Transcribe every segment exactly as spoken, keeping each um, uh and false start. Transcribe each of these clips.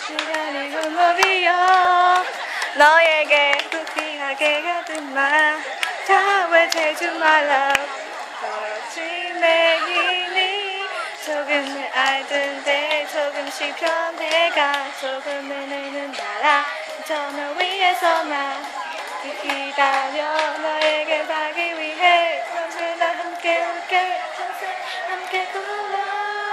시간이 훌러비어 너에게 부피하게 가득만 다왜 제주 말라 그렇지 매일이 조금은 알던데 조금씩 변해가 조금은 의는 달아 저널 위해서만 기다려 너에게 가기 위해 언제나 함께 올게 함께 불러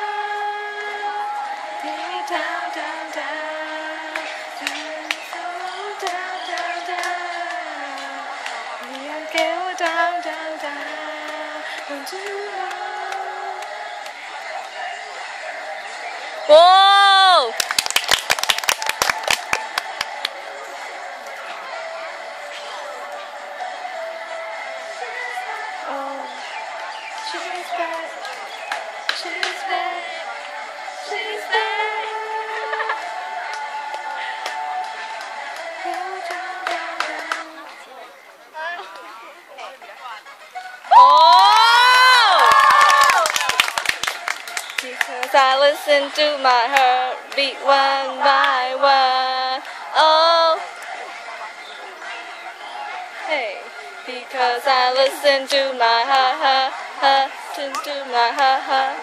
down down down down down down 우리 함께 오 down down down 와우! Oh, she's back, she's back, she's back. Go down, down, down. Oh! Because I listen to my heartbeat one by one. Oh, hey. Because I listen to my heart, heart, heart, to, to my heart, heart.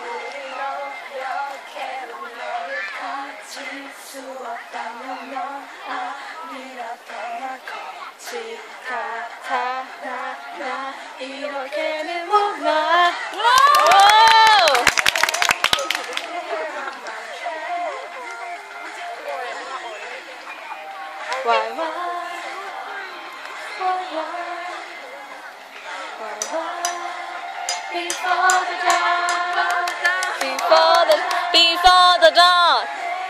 이렇게는 못 놔. Why, why, why, why, why, why, before the dawn, Before the, before the dawn.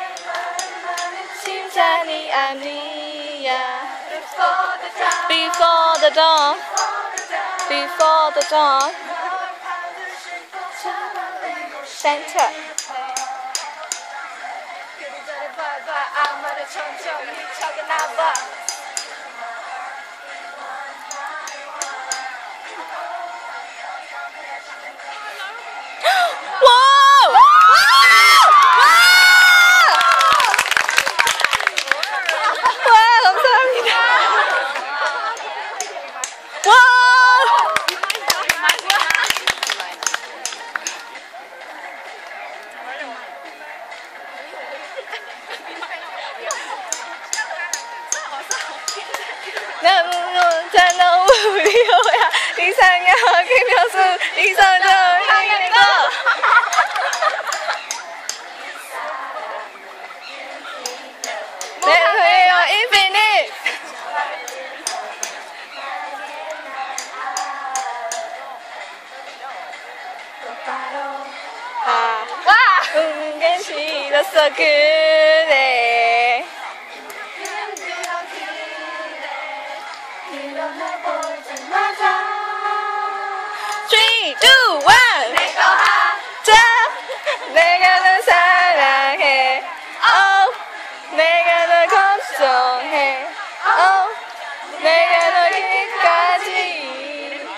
심장이 아니야. Before the dawn, Before the dawn. Before the dawn. Center. Wow! 와, 감사합니다. 와! 너무 잘 너무 리오야 이상형 김효수 이성정 향연이고 내 소유와 인피니트 아, 와! 웃는 게 싫었어 그래 three, two, one. 내거 하자. 내가 널 사랑해. Oh, 내가 널 걱정해. Oh, 내가 널 끝까지.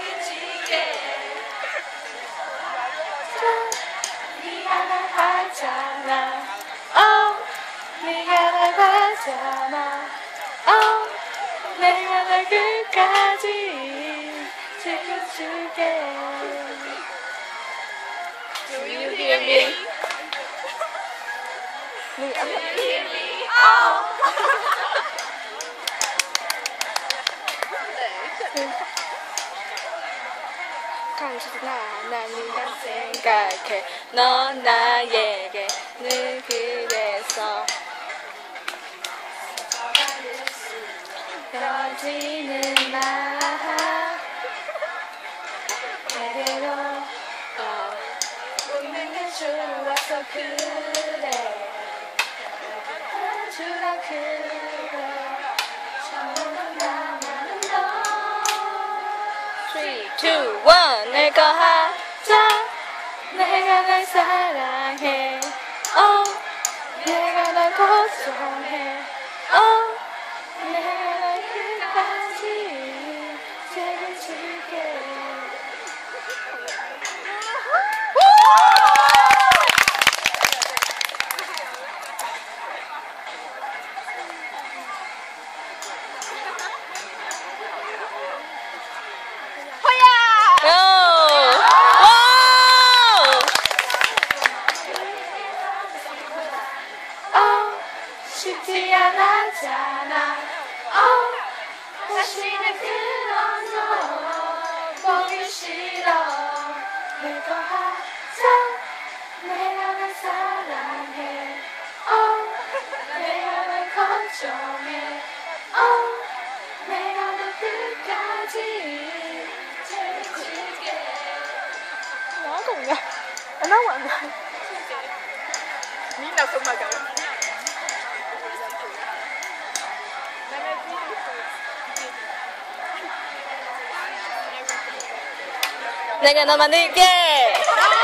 미안하잖아. Oh, 네가 날 봤잖아. Oh, 내가 널 끝까지 지켜줄게. Do you hear me? Do you hear me? Oh. 당신아 난 네가 생각해 넌 나에게 늘 그래서 헤어지는 마 내게로 어, 웃는 게 좋아서 그래 주라 그래 처음 나만은 너 three, two, one 내거 하자 내가 널 사랑해 oh, 내가 널 걱정해 oh, 내가 널 끝까지 책임질게 하나만 안 나. みんなそんな顔。 내가 너만 늘게